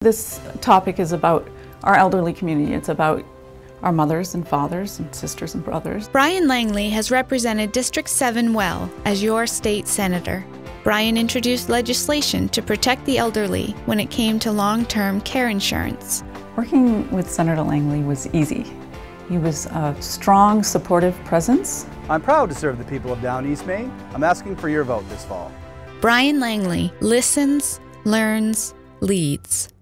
This topic is about our elderly community. It's about our mothers and fathers and sisters and brothers. Brian Langley has represented District 7 well as your state senator. Brian introduced legislation to protect the elderly when it came to long-term care insurance. Working with Senator Langley was easy. He was a strong, supportive presence. I'm proud to serve the people of Down East Maine. I'm asking for your vote this fall. Brian Langley listens, learns, leads.